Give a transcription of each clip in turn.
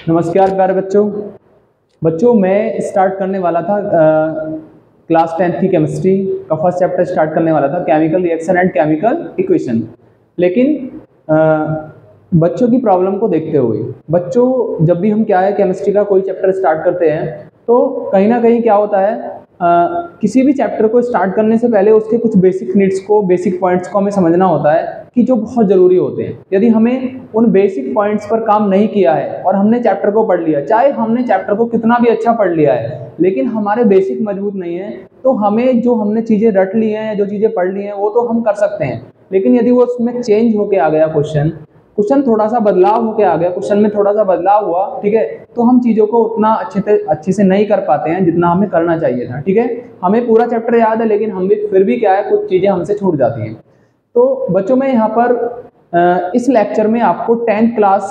नमस्कार प्यारे बच्चों मैं स्टार्ट करने वाला था क्लास 10th की केमिस्ट्री का फर्स्ट चैप्टर स्टार्ट करने वाला था, chemical reaction and chemical equation. लेकिन बच्चों की प्रॉब्लम को देखते हुए, बच्चों जब भी हम क्या है केमिस्ट्री का कोई चैप्टर स्टार्ट करते हैं तो कहीं ना कहीं क्या होता है, किसी भी चैप्टर को स्टार्ट करने से पहले उसके कुछ बेसिक नीड्स को, बेसिक पॉइंट्स को हमें समझना होता है कि जो बहुत ज़रूरी होते हैं। यदि हमें उन बेसिक पॉइंट्स पर काम नहीं किया है और हमने चैप्टर को पढ़ लिया, चाहे हमने चैप्टर को कितना भी अच्छा पढ़ लिया है, लेकिन हमारे बेसिक मजबूत नहीं है, तो हमें जो हमने चीज़ें रट ली हैं या जो चीज़ें पढ़ ली हैं वो तो हम कर सकते हैं, लेकिन यदि वो उसमें चेंज होके आ गया, क्वेश्चन थोड़ा सा बदलाव होके आ गया, क्वेश्चन में थोड़ा सा बदलाव हुआ, ठीक है, तो हम चीज़ों को उतना अच्छे से नहीं कर पाते हैं जितना हमें करना चाहिए था। ठीक है, हमें पूरा चैप्टर याद है लेकिन हम भी फिर भी क्या है, कुछ चीज़ें हमसे छूट जाती हैं। तो बच्चों मैं यहाँ पर इस लेक्चर में आपको 10th क्लास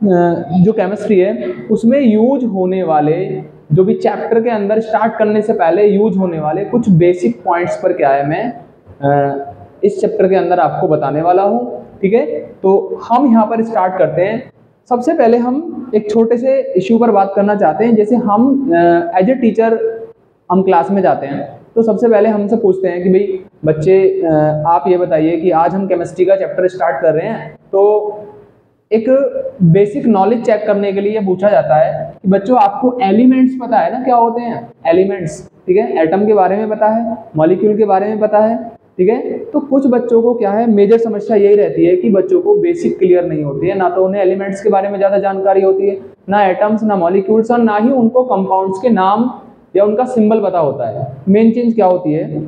जो केमिस्ट्री है उसमें यूज होने वाले, जो भी चैप्टर के अंदर स्टार्ट करने से पहले यूज होने वाले कुछ बेसिक पॉइंट्स पर क्या है मैं इस चैप्टर के अंदर आपको बताने वाला हूँ। ठीक है, तो हम यहाँ पर स्टार्ट करते हैं। सबसे पहले हम एक छोटे से इश्यू पर बात करना चाहते हैं। जैसे हम एज ए टीचर हम क्लास में जाते हैं तो सबसे पहले हमसे पूछते हैं कि भाई बच्चे आप ये बताइए कि आज हम केमिस्ट्री का चैप्टर स्टार्ट कर रहे हैं, तो एक बेसिक नॉलेज चेक करने के लिए पूछा जाता है कि बच्चों आपको एलिमेंट्स पता है ना, क्या होते हैं एलिमेंट्स। ठीक है, एटम के बारे में पता है, मॉलिक्यूल के बारे में पता है। ठीक है, तो कुछ बच्चों को क्या है, मेजर समस्या यही रहती है कि बच्चों को बेसिक क्लियर नहीं होती है, ना तो उन्हें एलिमेंट्स के बारे में ज़्यादा जानकारी होती है, ना एटम्स, ना मॉलिक्यूल्स, और ना ही उनको कंपाउंड्स के नाम या उनका सिंबल पता होता है। मेन चीज क्या होती है,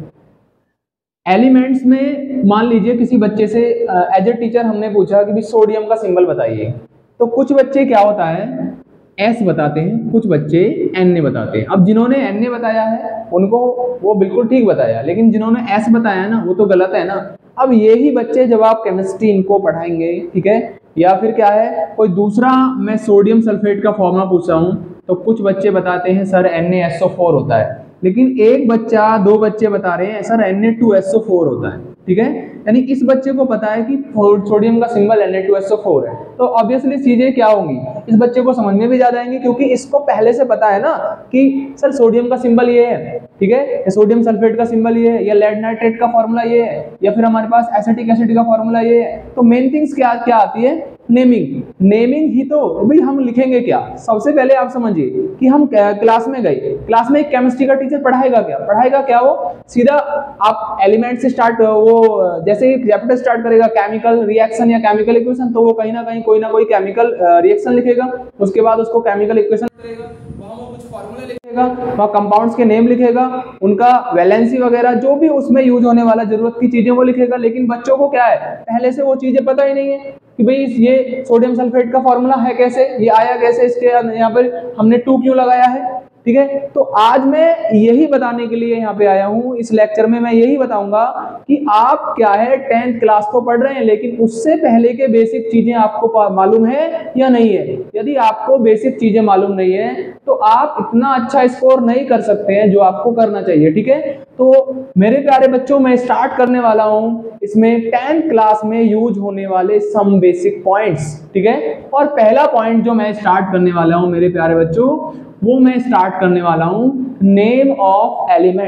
एलिमेंट्स में मान लीजिए किसी बच्चे से एज ए टीचर हमने पूछा कि भी सोडियम का सिंबल बताइए, तो कुछ बच्चे क्या होता है S बताते हैं, कुछ बच्चे Na बताते हैं। अब जिन्होंने Na बताया है उनको वो बिल्कुल ठीक बताया, लेकिन जिन्होंने S बताया ना वो तो गलत है ना। अब यही बच्चे जब आप केमिस्ट्री इनको पढ़ाएंगे, ठीक है, या फिर क्या है कोई दूसरा, मैं सोडियम सल्फेट का फॉर्मूला पूछ रहा हूँ तो कुछ बच्चे बताते हैं सर NaSO4 होता है, लेकिन एक बच्चा, दो बच्चे बता रहे हैं सर Na2SO4 होता है। ठीक है, यानी इस बच्चे को पता है कि सोडियम का सिंबल Na2SO4 है, तो ऑब्वियसली चीजें क्या होंगी, इस बच्चे को समझ में भी ज्यादा आएंगे क्योंकि इसको पहले से पता है ना कि सर सोडियम का सिंबल ये है, ठीक है, सोडियम सल्फेट का सिंबल ये है, या लेड नाइट्रेट का फॉर्मूला ये है, या फिर हमारे पास एसिटिक एसिड का फॉर्मूला ये है। तो मेन थिंग्स क्या क्या आती है, नेमिंग ही तो भाई हम लिखेंगे क्या। सबसे पहले आप समझिए कि हम क्लास में गए, क्लास में एक केमिस्ट्री का टीचर पढ़ाएगा क्या वो सीधा आप एलिमेंट से स्टार्ट, वो जैसे ही चैप्टर स्टार्ट करेगा केमिकल रिएक्शन या केमिकल इक्वेशन, तो वो कहीं ना कहीं कोई ना कोई केमिकल रिएक्शन लिखेगा, उसके बाद उसको केमिकल इक्वेशन करेगा, वहां वो कुछ फार्मूला लिखेगा, वहां कंपाउंड्स के नेम लिखेगा, उनका वैलेंसी वगैरह जो भी उसमें यूज होने वाला जरूरत की चीजें वो लिखेगा। लेकिन बच्चों को क्या है, पहले से वो चीजें पता ही नहीं है कि भाई ये सोडियम सल्फेट का फॉर्मूला है कैसे, ये आया कैसे, इसके यहाँ पर हमने 2 क्यों लगाया है। ठीक है, तो आज मैं यही बताने के लिए यहाँ पे आया हूँ। इस लेक्चर में मैं यही बताऊंगा कि आप क्या है 10th क्लास को पढ़ रहे हैं, लेकिन उससे पहले के बेसिक चीजें आपको मालूम है या नहीं है। यदि आपको बेसिक चीजें मालूम नहीं है तो आप इतना अच्छा स्कोर नहीं कर सकते हैं जो आपको करना चाहिए। ठीक है, तो मेरे प्यारे बच्चों मैं स्टार्ट करने वाला हूँ इसमें 10th क्लास में यूज होने वाले सम बेसिक पॉइंट्स। ठीक है, और पहला पॉइंट जो मैं स्टार्ट करने वाला हूँ मेरे प्यारे बच्चों, वो मैं स्टार्ट करने वाला हूं नेम ऑफ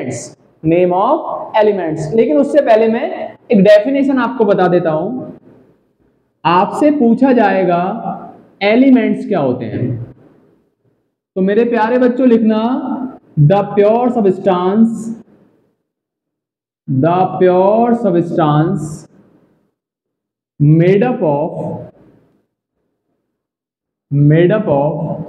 एलिमेंट्स। लेकिन उससे पहले मैं एक डेफिनेशन आपको बता देता हूं। आपसे पूछा जाएगा एलिमेंट्स क्या होते हैं, तो मेरे प्यारे बच्चों लिखना the pure substance made up of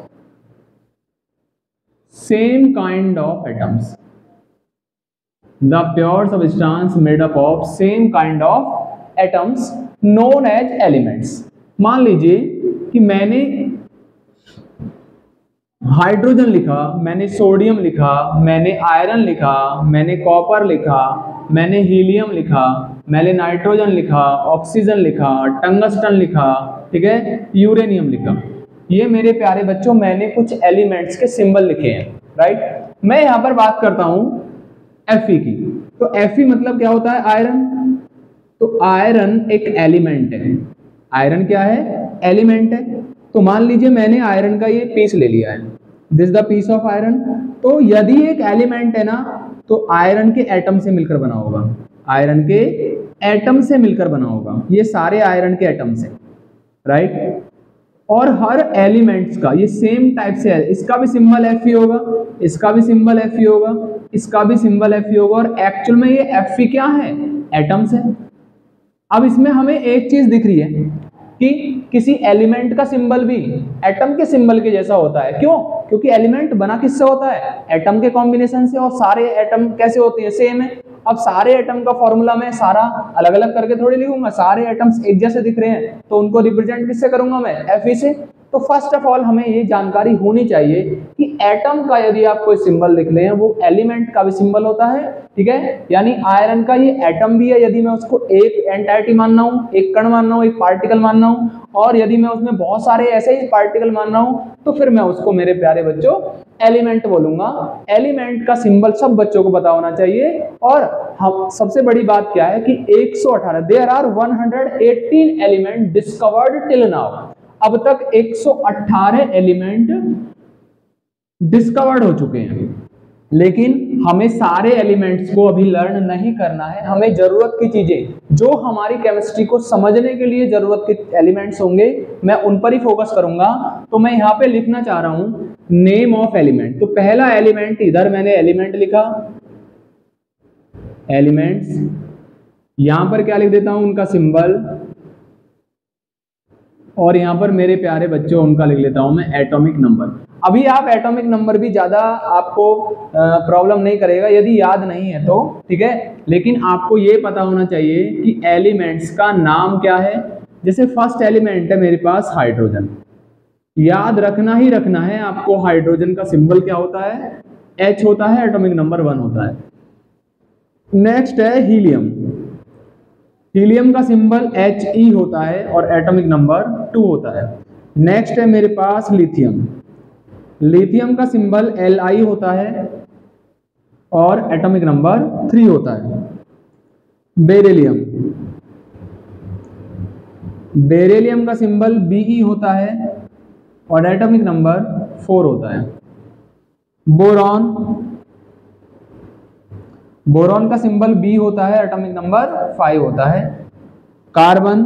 same kind of atoms, the pure substance made up of same kind of atoms known as elements। मान लीजिए कि मैंने हाइड्रोजन लिखा, मैंने सोडियम लिखा, मैंने आयरन लिखा, मैंने कॉपर लिखा, मैंने हीलियम लिखा, मैंने नाइट्रोजन लिखा, ऑक्सीजन लिखा, टंगस्टन लिखा, ठीक है, यूरेनियम लिखा। ये मेरे प्यारे बच्चों मैंने कुछ एलिमेंट्स के सिंबल लिखे हैं, राइट। मैं यहाँ पर बात करता हूँ Fe की, तो Fe मतलब क्या होता है, आयरन। तो आयरन एक एलिमेंट है, आयरन क्या है, एलिमेंट है। तो मान लीजिए मैंने आयरन का ये पीस ले लिया है, this the piece of iron. तो यदि एक एलिमेंट है ना, तो आयरन के एटम से मिलकर बना होगा, आयरन के एटम से मिलकर बना होगा, ये सारे आयरन के एटम से, राइट। और हर एलिमेंट्स का ये सेम टाइप से है, इसका भी सिंबल एफ होगा, इसका भी सिंबल एफ होगा, इसका भी सिंबल एफ होगा, और एक्चुअल में ये एफ क्या है, एटम्स है। अब इसमें हमें एक चीज दिख रही है कि किसी एलिमेंट का सिंबल भी एटम के सिंबल के जैसा होता है। क्यों? क्योंकि एलिमेंट बना किससे होता है, एटम के कॉम्बिनेशन से, और सारे एटम कैसे होते हैं, सेम है। अब सारे एटम का फॉर्मूला मैं सारा अलग अलग करके थोड़ी लिखूंगा, सारे एटम्स एक जैसे दिख रहे हैं तो उनको रिप्रेजेंट किससे करूंगा मैं, Fe से। तो फर्स्ट ऑफ ऑल हमें ये जानकारी होनी चाहिए कि एटम का यदि आप कोई सिंबल लिख लें वो एलिमेंट का भी सिंबल होता है, ठीक है। यानी आयरन का ये एटम भी है, यदि मैं उसको एक एंटाइटी मानना हूँ, एक कण मानना हूँ, एक पार्टिकल मानना हूँ, और यदि मैं उसमें बहुत सारे ऐसे ही पार्टिकल मानना हूँ, तो फिर मैं उसको मेरे प्यारे बच्चों एलिमेंट बोलूंगा। एलिमेंट का सिंबल सब बच्चों को पता होना चाहिए। और हम सबसे बड़ी बात क्या है कि 118 there are 118 element discovered till now. अब तक 118 एलिमेंट डिस्कवर्ड हो चुके हैं, लेकिन हमें सारे एलिमेंट्स को अभी लर्न नहीं करना है। हमें जरूरत की चीजें जो हमारी केमिस्ट्री को समझने के लिए जरूरत के एलिमेंट्स होंगे, मैं उन पर ही फोकस करूंगा। तो मैं यहाँ पे लिखना चाह रहा हूं नेम ऑफ एलिमेंट। तो पहला एलिमेंट, इधर मैंने एलिमेंट लिखा, एलिमेंट्स, यहां पर क्या लिख देता हूं, उनका सिंबल, और यहां पर मेरे प्यारे बच्चों उनका लिख लेता हूं मैं एटॉमिक नंबर। अभी आप एटॉमिक नंबर भी ज्यादा आपको प्रॉब्लम नहीं करेगा यदि याद नहीं है तो, ठीक है। लेकिन आपको ये पता होना चाहिए कि एलिमेंट्स का नाम क्या है। जैसे फर्स्ट एलिमेंट है मेरे पास हाइड्रोजन, याद रखना ही रखना है आपको, हाइड्रोजन का सिंबल क्या होता है, H होता है, एटॉमिक नंबर 1 होता है। नेक्स्ट है हीलियम, हीलियम का सिंबल He होता है और एटॉमिक नंबर 2 होता है। नेक्स्ट है मेरे पास लिथियम, लिथियम का सिंबल Li होता है और एटॉमिक नंबर 3 होता है। बेरिलियम, बेरिलियम का सिंबल Be होता है और एटॉमिक नंबर 4 होता है। बोरॉन, बोरॉन का सिंबल B होता है, एटॉमिक नंबर 5 होता है। कार्बन,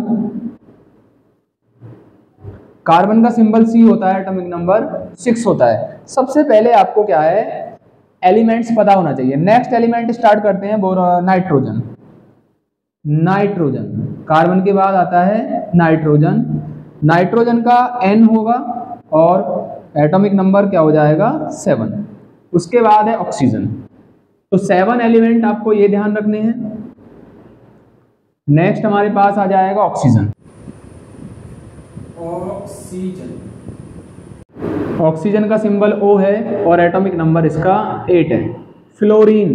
कार्बन का सिंबल C होता है, एटॉमिक नंबर 6 होता है। सबसे पहले आपको क्या है, एलिमेंट्स पता होना चाहिए। नेक्स्ट एलिमेंट स्टार्ट करते हैं नाइट्रोजन, नाइट्रोजन, कार्बन के बाद आता है नाइट्रोजन। नाइट्रोजन का N होगा और एटॉमिक नंबर क्या हो जाएगा, 7। उसके बाद है ऑक्सीजन। तो 7 एलिमेंट आपको ये ध्यान रखने हैं। नेक्स्ट हमारे पास आ जाएगा ऑक्सीजन, ऑक्सीजन, ऑक्सीजन का सिंबल O है और एटॉमिक नंबर इसका 8 है। फ्लोरीन,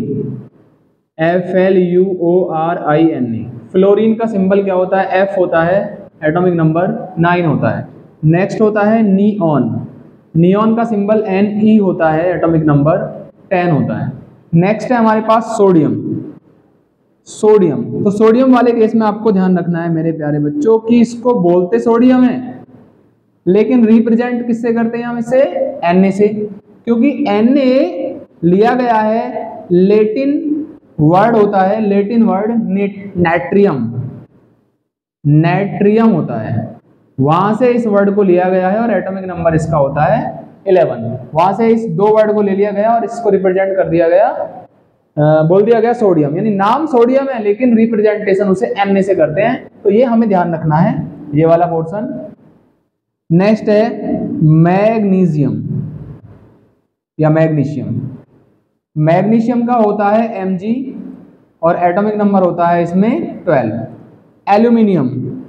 FLUORINE, फ्लोरीन का सिंबल क्या होता है, F होता है, एटॉमिक नंबर 9 होता है। नेक्स्ट होता है नियॉन, नियॉन का सिंबल Ne होता है, एटॉमिक नंबर 10 होता है। नेक्स्ट है हमारे पास सोडियम, सोडियम। तो सोडियम वाले केस में आपको ध्यान रखना है मेरे प्यारे बच्चों कि इसको बोलते सोडियम है, लेकिन रिप्रेजेंट किससे करते हैं हम इसे, Na से, क्योंकि Na लिया गया है लेटिन वर्ड होता है, लेटिन वर्ड नेट्रियम, नेट्रियम होता है, वहां से इस वर्ड को लिया गया है और एटॉमिक नंबर इसका होता है 11। वहां से इस 2 वर्ड को ले लिया गया और इसको रिप्रेजेंट कर दिया गया, बोल दिया गया सोडियम। यानी नाम सोडियम है लेकिन रिप्रेजेंटेशन उसे Na से करते हैं। तो ये हमें ध्यान रखना है, ये वाला पोर्शन। नेक्स्ट है मैग्नीशियम या मैग्नीशियम, मैग्नीशियम का होता है Mg और एटॉमिक नंबर होता है इसमें 12। एल्यूमिनियम,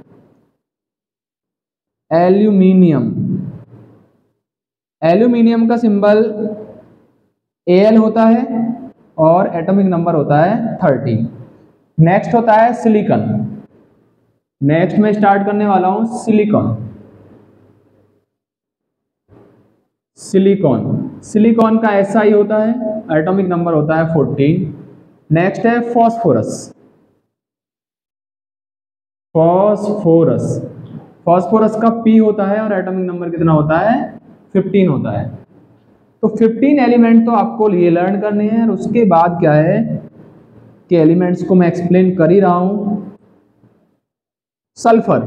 एल्यूमिनियम, एल्यूमिनियम का सिंबल Al होता है और एटॉमिक नंबर होता है 13। नेक्स्ट होता है सिलिकॉन, नेक्स्ट मैं स्टार्ट करने वाला हूं सिलिकॉन, सिलिकॉन, सिलिकॉन का SI होता है, एटॉमिक नंबर होता है 14। नेक्स्ट है फॉस्फोरस, फॉस्फोरस, फास्फोरस का P होता है और एटॉमिक नंबर कितना होता है, 15 होता है। तो 15 एलिमेंट तो आपको ये लर्न करने हैं, और उसके बाद क्या है कि एलिमेंट्स को मैं एक्सप्लेन कर ही रहा हूं। सल्फर,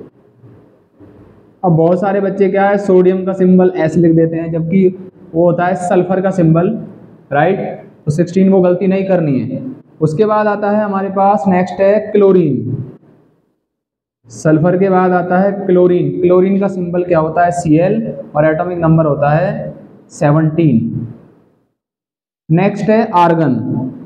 अब बहुत सारे बच्चे क्या है सोडियम का सिंबल S लिख देते हैं, जबकि वो होता है सल्फर का सिंबल, राइट। तो 16 को गलती नहीं करनी है। उसके बाद आता है हमारे पास नेक्स्ट है क्लोरीन। सल्फर के बाद आता है क्लोरीन। क्लोरीन का सिंबल क्या होता है, Cl, और एटॉमिक नंबर होता है 17। नेक्स्ट है आर्गन,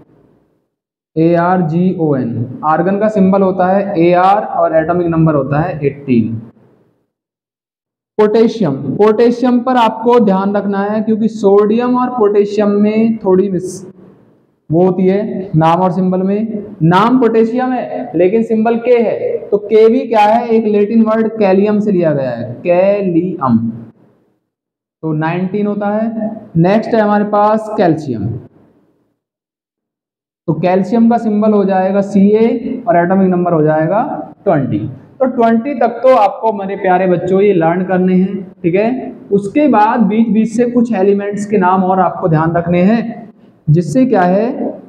Argon। आर्गन का सिंबल होता है Ar और एटॉमिक नंबर होता है 18। पोटेशियम, पोटेशियम पर आपको ध्यान रखना है क्योंकि सोडियम और पोटेशियम में थोड़ी वो होती है नाम और सिंबल में। नाम पोटेशियम है लेकिन सिंबल के है, तो के भी क्या है, एक लैटिन वर्ड कैलियम से लिया गया है, कैलियम, तो 19 होता है। नेक्स्ट है हमारे पास कैल्शियम, तो कैल्शियम का सिंबल हो जाएगा Ca और एटॉमिक नंबर हो जाएगा 20। तो 20 तक तो आपको मेरे प्यारे बच्चों ये लर्न करने हैं, ठीक है। उसके बाद बीच बीच से कुछ एलिमेंट्स के नाम और आपको ध्यान रखने हैं, जिससे क्या है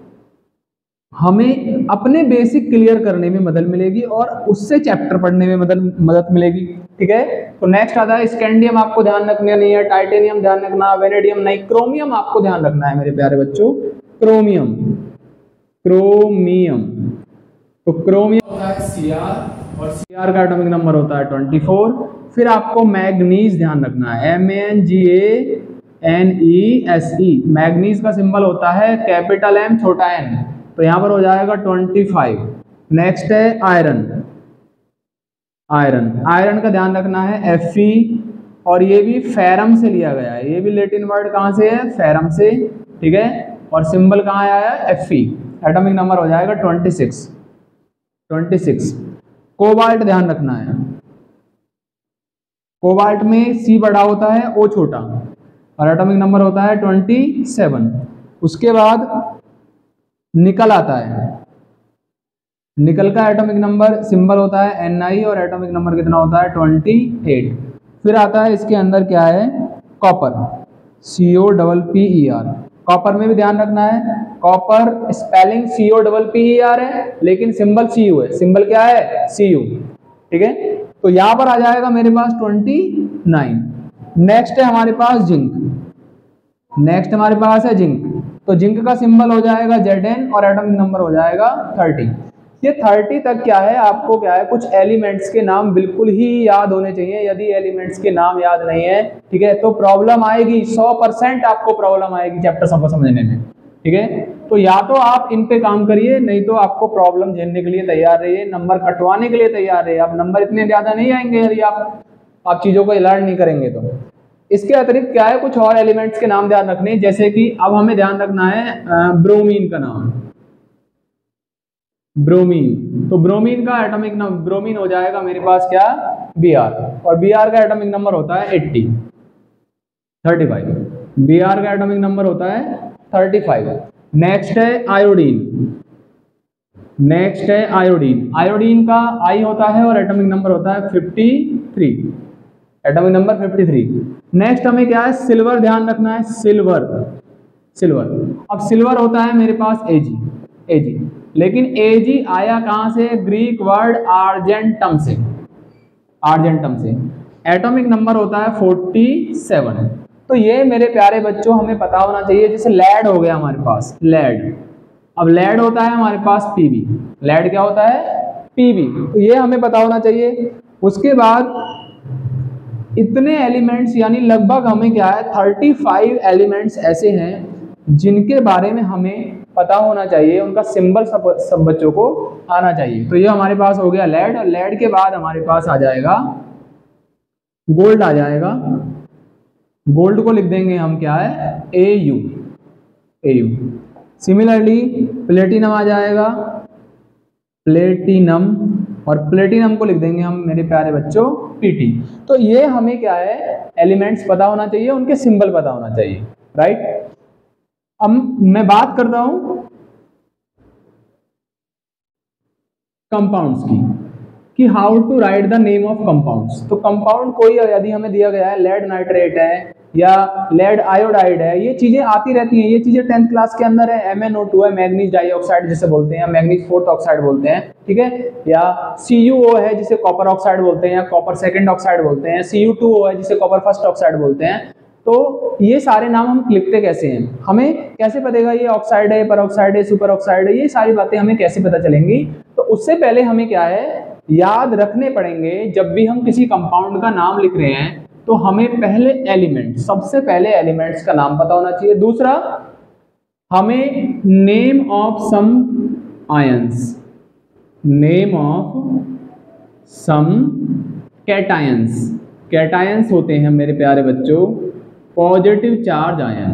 हमें अपने बेसिक क्लियर करने में मदद मिलेगी और उससे चैप्टर पढ़ने में मदद मिलेगी, ठीक है। तो नेक्स्ट आता है स्कैंडियम, आपको ध्यान रखना नहीं है, टाइटेनियम ध्यान रखना, वेनेडियम नहीं, क्रोमियम आपको ध्यान रखना है मेरे प्यारे बच्चों। क्रोमियम, क्रोमियम, तो क्रोमियम होता है Cr और Cr का एटॉमिक नंबर होता है 24। फिर आपको मैग्नीज ध्यान रखना है, Manganese। मैग्नीज का सिंबल होता है कैपिटल M छोटा n, तो यहां पर हो जाएगा 25। नेक्स्ट है आयरन, आयरन, आयरन का ध्यान रखना है Fe, और ये भी फेरम से लिया गया है, ये भी लैटिन वर्ड कहां से है, फेरम से, ठीक है। और सिंबल कहां आया है, Fe, एटॉमिक नंबर हो जाएगा 26। कोबाल्ट ध्यान रखना है, कोबाल्ट में C बड़ा होता है, O छोटा, और एटॉमिक नंबर होता है 27। उसके बाद निकल आता है, निकल का एटॉमिक नंबर सिंबल होता है Ni और एटॉमिक नंबर कितना होता है 28। फिर आता है इसके अंदर क्या है, कॉपर, COPPER। कॉपर में भी ध्यान रखना है, कॉपर स्पेलिंग COPPER है लेकिन सिंबल Cu है, सिंबल क्या है, Cu, ठीक है। तो यहां पर आ जाएगा मेरे पास 29। नेक्स्ट है हमारे पास जिंक, नेक्स्ट हमारे पास है जिंक, तो जिंक का सिंबल हो जाएगा Zn और एटॉमिक नंबर हो जाएगा 30। ये 30 तक क्या है आपको क्या है कुछ एलिमेंट्स के नाम बिल्कुल ही याद होने चाहिए। यदि एलिमेंट्स के नाम याद नहीं है, ठीक है, तो प्रॉब्लम आएगी, 100% आपको प्रॉब्लम आएगी चैप्टर सबको समझने में, ठीक है। तो या तो आप इन पे काम करिए, नहीं तो आपको प्रॉब्लम झेलने के लिए तैयार रहिए, नंबर कटवाने के लिए तैयार रहिए। आप नंबर इतने ज्यादा नहीं आएंगे यदि आप चीजों को लर्न नहीं करेंगे तो। इसके अतिरिक्त क्या है कुछ और एलिमेंट्स के नाम ध्यान रखने, जैसे कि अब हमें ध्यान रखना है ब्रोमीन का नाम, ब्रोमीन। तो ब्रोमीन का एटॉमिक नंबर, ब्रोमीन हो जाएगा मेरे पास क्या, Br, और Br का एटॉमिक नंबर होता है 35। Br का एटॉमिक नंबर होता है 35। नेक्स्ट है आयोडीन, नेक्स्ट है आयोडीन, आयोडीन का I होता है और एटॉमिक नंबर होता है 53, एटॉमिक नंबर 53। नेक्स्ट हमें क्या है सिल्वर ध्यान रखना है, सिल्वर, सिल्वर, अब सिल्वर होता है मेरे पास Ag, लेकिन Ag आया कहां से, ग्रीक वर्ड आर्जेंटम से, आर्जेंटम से, एटॉमिक नंबर होता है 47। तो ये मेरे प्यारे बच्चों हमें पता होना चाहिए। जैसे लेड हो गया हमारे पास, लेड, अब लेड होता है हमारे पास Pb, लेड क्या होता है, Pb, तो ये हमें पता होना चाहिए। उसके बाद इतने एलिमेंट्स यानी लगभग हमें क्या है 35 एलिमेंट्स ऐसे हैं जिनके बारे में हमें पता होना चाहिए, उनका सिंबल सब बच्चों को आना चाहिए। तो ये हमारे पास हो गया लेड, और लेड के बाद हमारे पास आ जाएगा गोल्ड, आ जाएगा गोल्ड को लिख देंगे हम क्या है Au। सिमिलरली प्लेटिनम आ जाएगा, प्लेटिनम, और प्लेटिनम को लिख देंगे हम मेरे प्यारे बच्चों Pt। तो ये हमें क्या है एलिमेंट्स पता होना चाहिए, उनके सिंबल पता होना चाहिए, राइट। अब मैं बात करता हूं कंपाउंड्स की, कि how to write the name of compounds. तो कंपाउंड कोई यदि हमें दिया गया है, लेड नाइट्रेट है या लेड आयोडाइड है, ये चीजें आती रहती हैं, ये चीजें 10th क्लास के अंदर है। MnO2 है, मैग्नीज डाइऑक्साइड जिसे बोलते हैं, मैग्नीज 4th ऑक्साइड बोलते हैं, ठीक है, या CuO है जिसे कॉपर ऑक्साइड बोलते हैं या कॉपर सेकंड ऑक्साइड बोलते हैं, Cu2O है जिसे कॉपर फर्स्ट ऑक्साइड बोलते हैं। तो ये सारे नाम हम लिखते कैसे हैं, हमें कैसे पतेगा ये ऑक्साइड है, पर ऑक्साइड है, सुपर ऑक्साइड है, ये सारी बातें हमें कैसे पता चलेंगी। तो उससे पहले हमें क्या है, याद रखने पड़ेंगे। जब भी हम किसी कंपाउंड का नाम लिख रहे हैं तो हमें पहले एलिमेंट, सबसे पहले एलिमेंट्स का नाम पता होना चाहिए। दूसरा, हमें name of some ions, name of some cations. Cations होते हैं मेरे प्यारे बच्चों positive charge ion,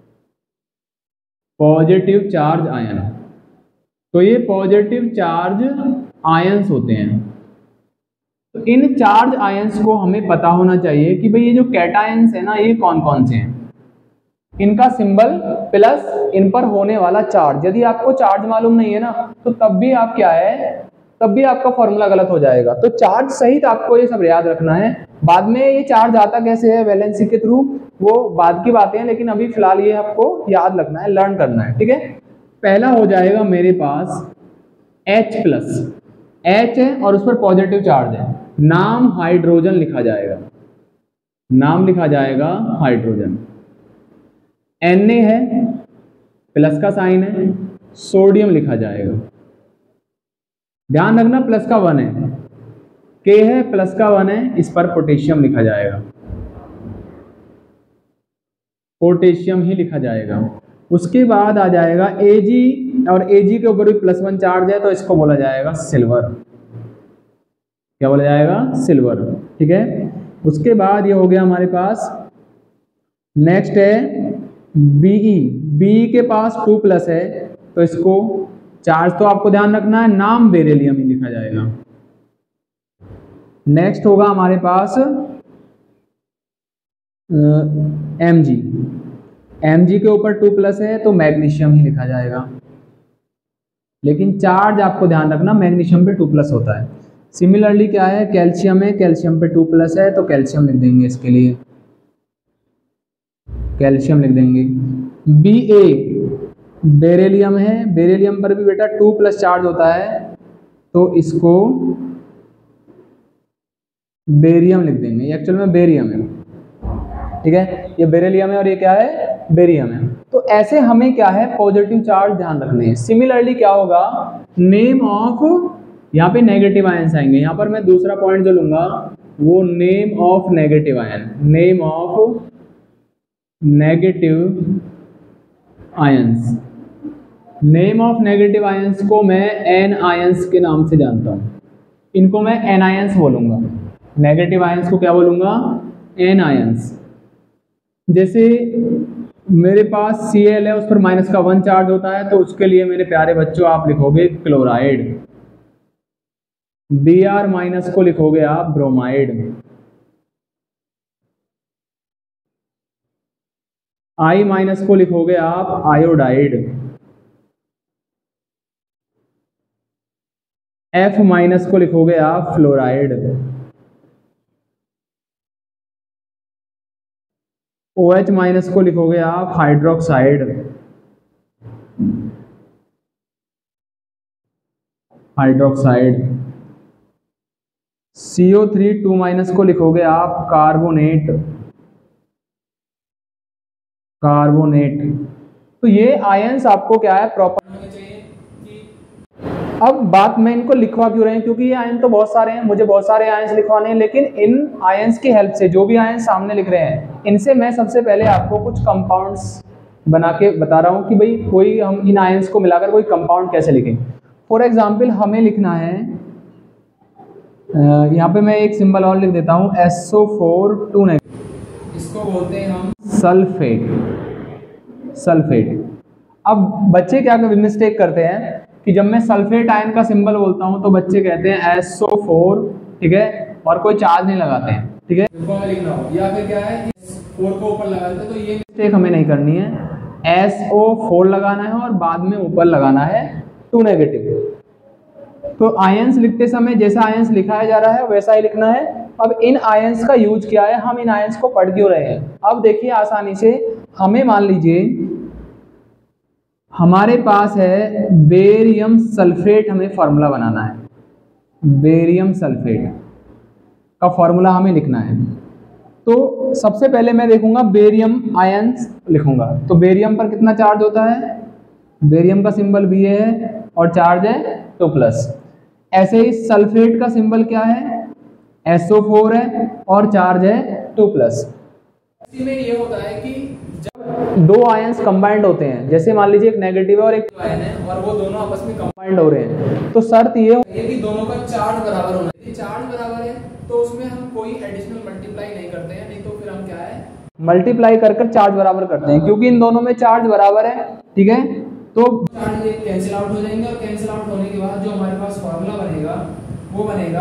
positive charge ion. तो ये पॉजिटिव चार्ज आयंस होते हैं। तो इन चार्ज आयंस को हमें पता होना चाहिए कि भाई ये जो कैटायंस है ना, ये कौन कौन से हैं, इनका सिंबल प्लस इन पर होने वाला चार्ज। यदि आपको चार्ज मालूम नहीं है ना, तो तब भी आप क्या है, तब भी आपका फॉर्मूला गलत हो जाएगा। तो चार्ज सहित आपको ये सब याद रखना है। बाद में ये चार्ज आता कैसे है वैलेंसी के थ्रू, वो बाद की बातें हैं, लेकिन अभी फिलहाल ये आपको याद रखना है, लर्न करना है, ठीक है। पहला हो जाएगा मेरे पास H+, H है और उस पर पॉजिटिव चार्ज है, नाम हाइड्रोजन लिखा जाएगा, नाम लिखा जाएगा हाइड्रोजन। Na है, प्लस का साइन है, सोडियम लिखा जाएगा। ध्यान रखना प्लस का 1 है, K है, प्लस का 1 है, इस पर पोटेशियम लिखा जाएगा, पोटेशियम ही लिखा जाएगा। उसके बाद आ जाएगा Ag, और Ag के ऊपर भी +1 चार्ज है, तो इसको बोला जाएगा सिल्वर। क्या बोला जाएगा, सिल्वर, ठीक है। उसके बाद ये हो गया हमारे पास, नेक्स्ट है Be, Be के पास 2+ है, तो इसको चार्ज तो आपको ध्यान रखना है, नाम बेरिलियम ही लिखा जाएगा। नेक्स्ट होगा हमारे पास Mg, Mg के ऊपर 2+ है, तो मैग्नीशियम ही लिखा जाएगा, लेकिन चार्ज आपको ध्यान रखना मैग्नीशियम पे 2+ होता है। सिमिलरली क्या है, कैल्शियम है, कैल्शियम पे 2+ है, तो कैल्शियम लिख देंगे, इसके लिए कैल्शियम लिख देंगे। Ba, बेरिलियम है, बेरिलियम पर भी बेटा 2+ चार्ज होता है, तो इसको बेरियम लिख देंगे, एक्चुअल में बेरियम है, ठीक है, ये बेरिलियम है और ये क्या है, बेरियम है। तो ऐसे हमें क्या है, पॉजिटिव चार्ज ध्यान रखने हैं। सिमिलरली क्या होगा, नेम ऑफ, यहाँ पे नेगेटिव आयंस आएंगे, यहाँ पर मैं दूसरा पॉइंट जो लूंगा वो name of negative ion, name of negative ions. Name of negative ions को मैं एन आयंस के नाम से जानता हूँ, इनको मैं एन आयंस बोलूँगा। नेगेटिव आयंस को क्या बोलूँगा, एन आयंस। जैसे मेरे पास Cl है, उस पर -1 चार्ज होता है, तो उसके लिए मेरे प्यारे बच्चों आप लिखोगे क्लोराइड। Br- को लिखोगे आप ब्रोमाइड। I- को लिखोगे आप आयोडाइड। F- को लिखोगे आप फ्लोराइड। OH- को लिखोगे आप हाइड्रोक्साइड, हाइड्रोक्साइड। CO3 2- को लिखोगे आप कार्बोनेट, कार्बोनेट। तो ये आयंस आपको क्या है, प्रॉपर होने चाहिए। अब बात मैं इनको लिखवा क्यों रहे हैं, क्योंकि ये आयन तो बहुत सारे हैं, मुझे बहुत सारे आयंस लिखवाने हैं, लेकिन इन आयंस की हेल्प से, जो भी आयंस सामने लिख रहे हैं, इनसे मैं सबसे पहले आपको कुछ कंपाउंड्स बना के बता रहा हूँ कि भाई कोई हम इन आयंस को मिलाकर कोई कंपाउंड कैसे लिखें। फॉर एग्जाम्पल हमें लिखना है, यहाँ पे मैं एक सिंबल और लिख देता हूँ, SO4 2-, इसको बोलते हैं हम सल्फेट, सल्फेट। अब बच्चे क्या मिस्टेक करते हैं कि जब मैं सल्फेट आयन का सिंबल बोलता हूं तो बच्चे कहते हैं SO4, ठीक है, और कोई चार्ज नहीं लगाते हैं, ठीक है, लिखना हो, या फिर क्या है 4 को ऊपर लगा देते हैं। तो ये मिस्टेक हमें नहीं करनी है, SO4 लगाना है और बाद में ऊपर लगाना है 2-। तो आयंस लिखते समय जैसा आयंस लिखाया जा रहा है वैसा ही लिखना है। अब इन आयंस का यूज क्या है, हम इन आयंस को पढ़ क्यों रहे हैं। अब देखिए आसानी से, हमें मान लीजिए हमारे पास है बेरियम सल्फेट, हमें फॉर्मूला बनाना है। बेरियम सल्फेट का फॉर्मूला हमें लिखना है। तो सबसे पहले मैं देखूंगा बेरियम आयंस लिखूंगा। तो बेरियम पर कितना चार्ज होता है, बेरियम का सिंबल Ba है और चार्ज है 2+। ऐसे ही सल्फेट का सिंबल क्या है, SO4 है और चार्ज है 2+। इसमें ये होता है कि जब दो आयंस कंबाइंड होते हैं, जैसे मान लीजिए एक नेगेटिव और एक आयन है और वो दोनों आपस में कंबाइंड हो रहे हैं, तो शर्त ये है कि दोनों का चार्ज बराबर होना चाहिए। चार्ज बराबर है तो उसमें हम कोई एडिशनल मल्टीप्लाई नहीं करते हैं, नहीं तो फिर हम क्या है मल्टीप्लाई कर चार्ज बराबर करते हैं, क्योंकि इन दोनों में चार्ज बराबर है। ठीक है, तो चार्ज कैंसिल आउट हो जाएंगे और कैंसिल आउट होने के बाद जो हमारे पास फॉर्मूला बनेगा वो बनेगा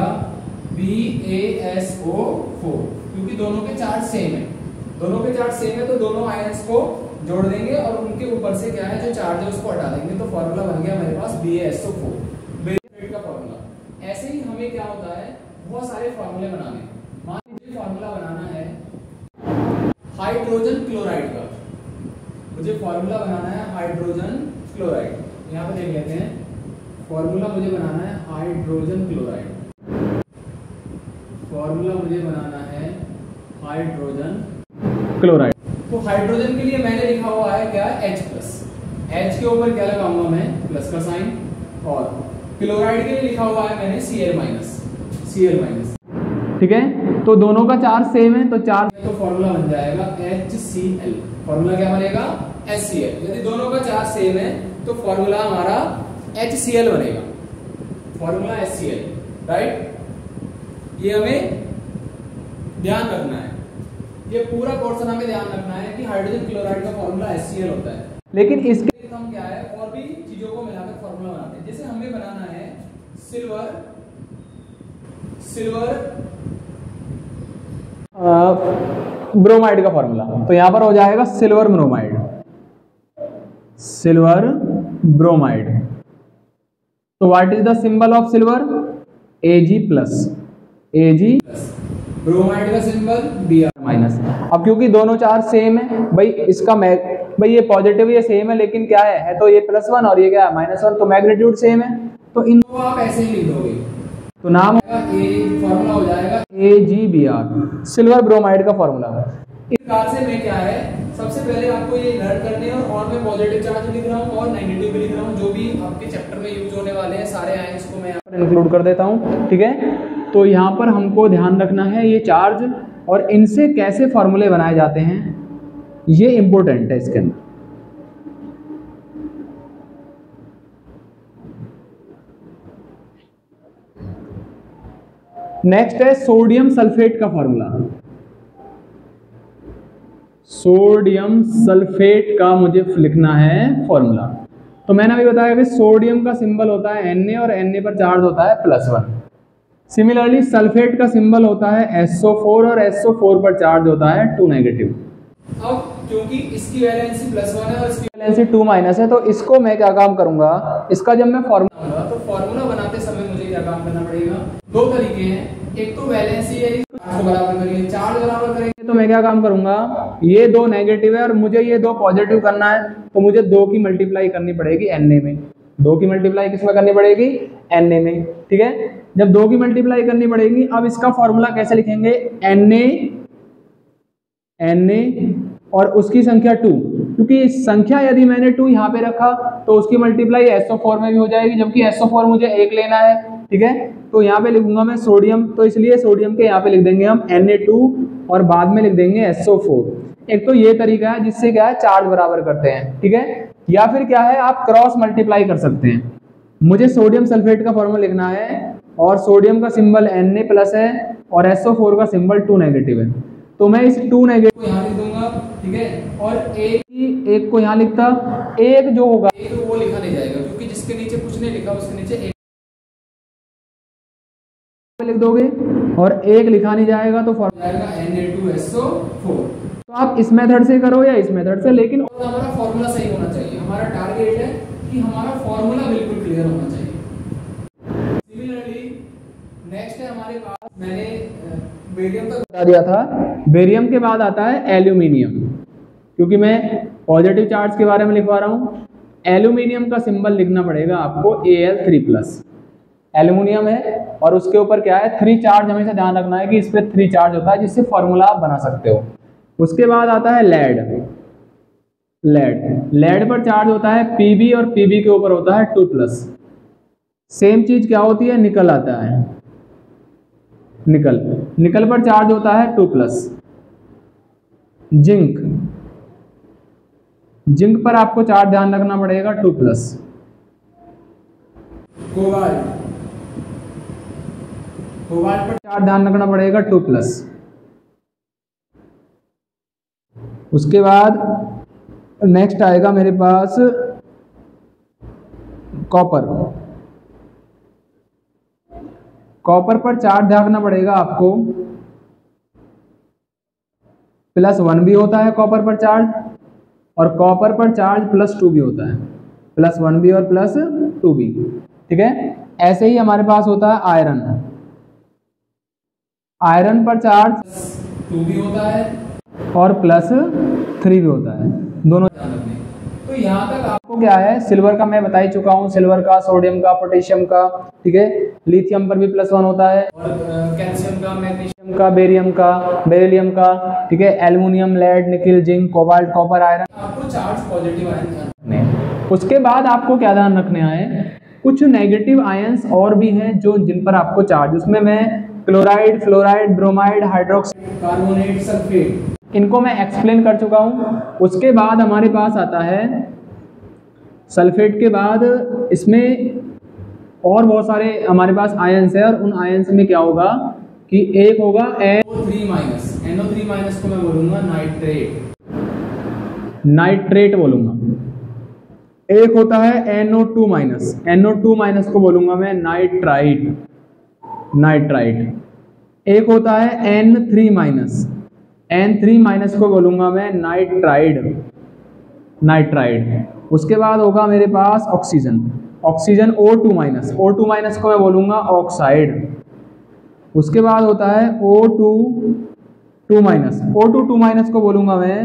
BaSO4, क्योंकि दोनों के चार्ज सेम है। दोनों के चार्ज सेम है तो दोनों आयंस को जोड़ देंगे और उनके ऊपर से क्या है जो चार्ज है उसको हटा देंगे, तो फॉर्मूला बन गया हमारे पास BaSO4, बेरियम का फॉर्मूला। ऐसे ही हमें क्या होता है बहुत सारे फॉर्मूले बनाने। मान लीजिए फॉर्मूला बनाना है हाइड्रोजन क्लोराइड का, मुझे फॉर्मूला बनाना है हाइड्रोजन क्लोराइड। यहाँ पे देख लेते हैं, फॉर्मूला मुझे बनाना है हाइड्रोजन क्लोराइड। फॉर्मूला मुझे बनाना है हाइड्रोजन क्लोराइड। तो हाइड्रोजन के लिए मैंने लिखा हुआ है क्या, H+। H के ऊपर क्या लगाऊंगा मैं, प्लस का साइन, और क्लोराइड के लिए लिखा हुआ है मैंने Cl-। ठीक है, तो दोनों का चार्ज सेम है तो चार्ज, तो फॉर्मूला बन जाएगा HCl। फॉर्मूला क्या बनेगा, HCl। यदि दोनों का चार्ज सेम है तो फॉर्मूला हमारा HCl बनेगा, फॉर्मूला HCl, राइट। ये हमें ध्यान रखना है, ये पूरा पोर्शन हमें ध्यान रखना है कि हाइड्रोजन क्लोराइड का फॉर्मूला HCl होता है। लेकिन इसके लिए हम क्या है और भी चीजों को मिलाकर फॉर्मूला बनाते हैं। जैसे हमें बनाना है सिल्वर ब्रोमाइड का फॉर्मूला, तो यहां पर हो जाएगा सिल्वर ब्रोमाइड। तो what is the symbol of silver, Ag+। Bromide का सिंबल Br-। अब क्योंकि दोनों चार्ज सेम है भाई, इसका भाई ये पॉजिटिव ये सेम है, लेकिन क्या है तो ये +1 और ये क्या है -1, तो मैग्नीट्यूड सेम है, तो इन दो आप ऐसे ही लिख दोगे, तो नाम फॉर्मूला हो जाएगा AgBr, सिल्वर ब्रोमाइड का फॉर्मूला। इस प्रकार से मैं क्या है सबसे पहले आपको ये लर्न करने और मैं पॉजिटिव चार्ज लिख रहा हूँ और नेगेटिव भी लिख रहा हूँ, जो भी आपके चैप्टर में यूज होने वाले हैं सारे आयंस को मैं यहाँ पर इंक्लूड कर देता हूँ। ठीक है, तो यहाँ पर हमको ध्यान रखना है ये चार्ज और इनसे कैसे फॉर्मूले बनाए जाते हैं, ये इंपॉर्टेंट है इसके अंदर। नेक्स्ट है सोडियम सल्फेट का फॉर्मूला। सोडियम सल्फेट का मुझे लिखना है फॉर्मूला। तो मैंने अभी बताया कि सोडियम का सिंबल होता है Na और Na पर चार्ज होता है +1। सिमिलरली सल्फेट का सिंबल होता है SO4 और SO4 पर चार्ज होता है 2-। अब क्योंकि इसकी वैलेंसी +1 है और इसकी वैलेंसी 2- है, तो इसको मैं क्या काम करूंगा, इसका जब मैं फॉर्मूला, तो फॉर्मूला बनाते समय मुझे क्या काम करना पड़ेगा, दो तरीके हैं। एक तो वैलेंसी है, बराबर करिए, चार्ज बराबर करेंगे, तो मैं क्या काम करूंगा, ये दो नेगेटिव है और मुझे ये दो पॉजिटिव करना है, तो मुझे 2 की मल्टीप्लाई करनी पड़ेगी Na में। 2 की मल्टीप्लाई किसमें करनी पड़ेगी, Na में। ठीक है, जब 2 की मल्टीप्लाई करनी पड़ेगी, अब इसका फॉर्मूला कैसे लिखेंगे, Na और उसकी संख्या 2, क्योंकि संख्या यदि मैंने 2 यहाँ पे रखा तो उसकी मल्टीप्लाई SO4 में भी हो जाएगी, जबकि SO4 मुझे 1 लेना है। ठीक है, तो यहाँ पे लिखूंगा मैं सोडियम, तो इसलिए सोडियम के यहाँ पे लिख देंगे हम Na2 और बाद में लिख देंगे SO4। एक तो ये तरीका है जिससे क्या है चार्ज बराबर करते हैं। ठीक है, या फिर क्या है आप क्रॉस मल्टीप्लाई कर सकते हैं। मुझे सोडियम सल्फेट का फॉर्मूला लिखना है और सोडियम का सिंबल Na+ है और SO4 का सिंबल 2- है, तो मैं इस 2- को यहाँ लिख दूंगा। ठीक है, और एक को यहाँ लिखता, एक जो होगा एक वो लिखा नहीं जाएगा, क्योंकि जिसके नीचे कुछ नहीं लिखा उसके नीचे एक लिख दोगे और एक लिखा नहीं जाएगा तो फॉर्मूला आएगा Na2SO4। तो आप इस मेथड से करो या इस मेथड से, लेकिन हमारा फॉर्मूला सही होना चाहिए। हमारा टारगेट है कि हमारा फॉर्मूला बिल्कुल क्लियर होना चाहिए। नेक्स्ट है हमारे पास, मैंने बेरियम तक बता दिया था, बेरियम के बाद आता है एल्यूमिनियम, क्योंकि मैं पॉजिटिव चार्ज के बारे में लिखवा रहा हूँ। एल्यूमिनियम का सिंबल लिखना पड़ेगा आपको Al3+। एल्यूमिनियम है और उसके ऊपर क्या है, 3 चार्ज। हमेशा ध्यान रखना है कि इस पर 3 चार्ज होता है, जिससे फॉर्मूला आप बना सकते हो। उसके बाद आता है लेड। लेड पर चार्ज होता है Pb और Pb के ऊपर होता है 2+। सेम चीज क्या होती है, निकल आता है। निकल पर चार्ज होता है 2+। जिंक पर आपको चार्ज ध्यान रखना पड़ेगा 2+। कोबाल्ट पर चार्ज ध्यान रखना पड़ेगा 2+। उसके बाद नेक्स्ट आएगा मेरे पास कॉपर पर चार्ज ध्यान रखना पड़ेगा आपको +1 भी होता है कॉपर पर चार्ज, और कॉपर पर चार्ज +2 भी होता है, +1 भी और +2 भी। ठीक है, ऐसे ही हमारे पास होता है आयरन पर चार्ज 2 भी होता है और +3 भी होता है, दोनों ध्यान रखने। तो यहाँ तक आपको क्या है, सिल्वर का मैं बता ही चुका हूँ, सिल्वर का, सोडियम का, पोटेशियम का। ठीक है, लिथियम पर भी +1 होता है, और कैल्शियम का, मैग्नीशियम का, बेरिलियम का। ठीक है, aluminium, lead, nickel, zinc, cobalt, copper, iron, आपको चार्ज पॉजिटिव आयन ध्यान रखने। उसके बाद आपको क्या ध्यान रखने हैं, कुछ नेगेटिव आयंस और भी हैं जो जिन पर आपको चार्ज, उसमें मैं chloride, fluoride, bromide, hydroxide, carbonate, sulphate, इनको मैं एक्सप्लेन कर चुका हूं। उसके बाद हमारे पास आता है सल्फेट के बाद, इसमें और बहुत सारे हमारे पास आयंस है, और उन आयंस में क्या होगा कि एक होगा NO3- को मैं बोलूंगा नाइट्रेट बोलूंगा। एक होता है NO2- को बोलूंगा मैं नाइट्राइट। एक होता है N3- को बोलूंगा मैं नाइट्राइड। उसके बाद होगा मेरे पास ऑक्सीजन O2- को मैं बोलूंगा ऑक्साइड। उसके बाद होता है O2- को बोलूंगा मैं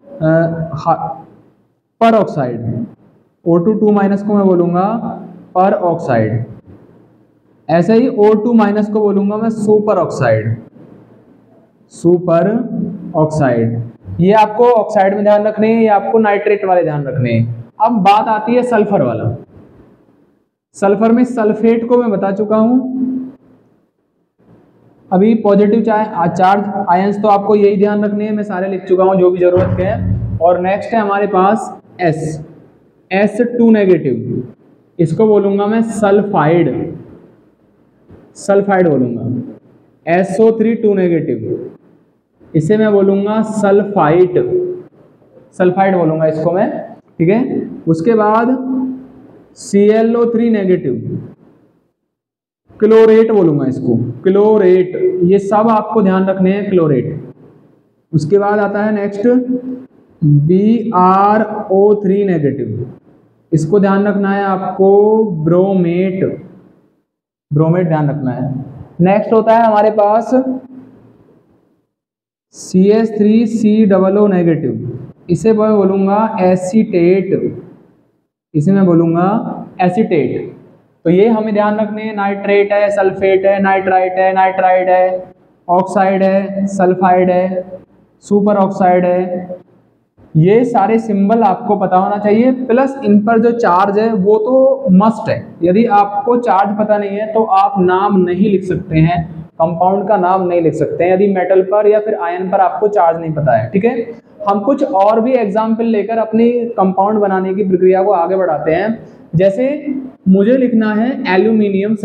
पर ऑक्साइड। O2- को मैं बोलूंगा पर ऑक्साइड। ऐसे ही O2- को बोलूंगा मैं सुपर ऑक्साइड। ये आपको ऑक्साइड में ध्यान रखने हैं, ये आपको नाइट्रेट वाले ध्यान रखने हैं। अब बात आती है सल्फर वाला। सल्फर में सल्फेट को मैं बता चुका हूं। अभी पॉजिटिव चार्ज आयंस तो आपको यही ध्यान रखने हैं, मैं सारे लिख चुका हूं जो भी जरूरत के हैं। और नेक्स्ट है हमारे पास S2-, इसको बोलूंगा मैं सल्फाइड बोलूंगा। SO3-2-, इसे मैं बोलूंगा सल्फाइड बोलूंगा इसको मैं। ठीक है, उसके बाद ClO3-, क्लोरेट बोलूंगा इसको, क्लोरेट। ये सब आपको ध्यान रखने हैं, क्लोरेट। उसके बाद आता है नेक्स्ट BrO3-, इसको ध्यान रखना है आपको ब्रोमेट ध्यान रखना है। नेक्स्ट होता है हमारे पास CH3COO-, इसे मैं बोलूंगा एसीटेट। तो ये हमें ध्यान रखने हैं, नाइट्रेट है, सल्फेट है, नाइट्राइड है, ऑक्साइड है, सल्फाइड है, सुपर ऑक्साइड है। ये सारे सिंबल आपको पता होना चाहिए, प्लस इन पर जो चार्ज है वो तो मस्ट है। यदि आपको चार्ज पता नहीं है तो आप नाम नहीं लिख सकते हैं, कंपाउंड का नाम नहीं लिख सकते हैं, यदि मेटल पर या फिर आयन पर आपको चार्ज नहीं पता है। ठीक है, हम कुछ और भी एग्जाम्पल लेकर अपनी कंपाउंड बनाने की प्रक्रिया को आगे बढ़ाते हैं। जैसे मुझे लिखना है एल्यूमिनियम